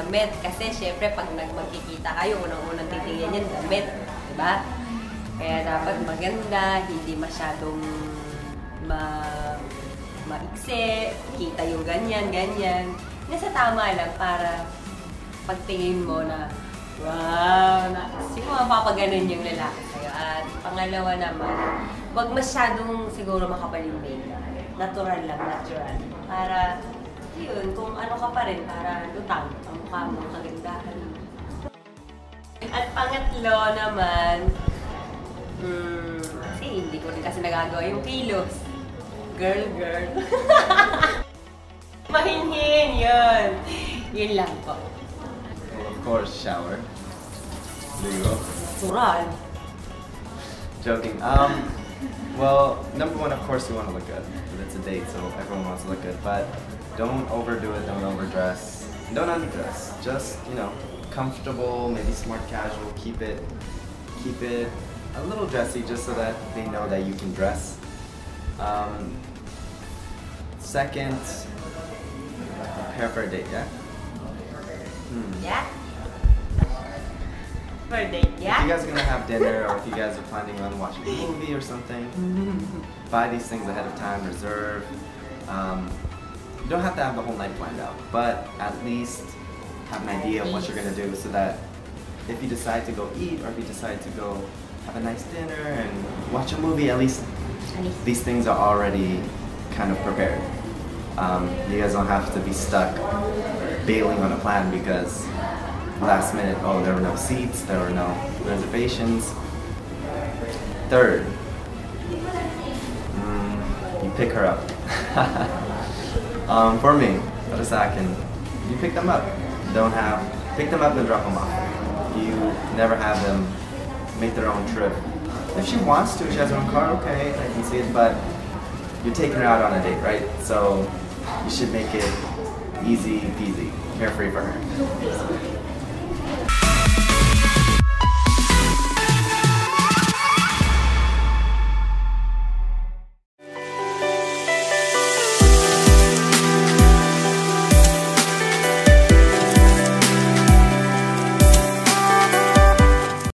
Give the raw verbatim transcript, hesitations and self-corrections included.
damit. Kasi syempre pag magkikita kayo, unang-unang titingnan yan damit. Diba? Kaya dapat maganda, hindi masyadong ma maiksi, kita yung ganyan, ganyan. Nasa tama lang para pagtingin mo na wow, na, siguro mapapaganon yung lalaki sa'yo. At pangalawa naman, huwag masyadong siguro makapal yung makeup. Natural lang, natural. Para, yun, kung ano ka pa rin, para lutang ang mukha mo, kagandahan. At pangatlo naman, hmm, kasi hindi ko rin kasi nagagawa yung kilos. Girl, girl. Mahinhin, yun. Yun lang po. Well, of course, shower. There you go. Natural. Joking. Um, well, number one, of course, you want to look good. It's a date, so everyone wants to look good. But don't overdo it. Don't overdress. Don't underdress. Just, you know, comfortable, maybe smart casual. Keep it, keep it a little dressy, just so that they know that you can dress. Um, second, prepare for a date. Yeah. Hmm. Yeah. For a date, yeah? If you guys are gonna have dinner, or if you guys are planning on watching a movie or something, buy these things ahead of time, reserve. Um, you don't have to have the whole night planned out, but at least have an idea of what you're gonna do, so that if you decide to go eat, or if you decide to go have a nice dinner and watch a movie, at least these things are already kind of prepared. Um, you guys don't have to be stuck bailing on a plan because last minute, oh, there were no seats, there were no reservations. Third, mm, you pick her up. um, for me, para sa akin, you pick them up. Don't have, pick them up and drop them off. You never have them make their own trip. If she wants to, she has her own car, okay, I can see it, but you're taking her out on a date, right? So you should make it easy peasy, carefree for her.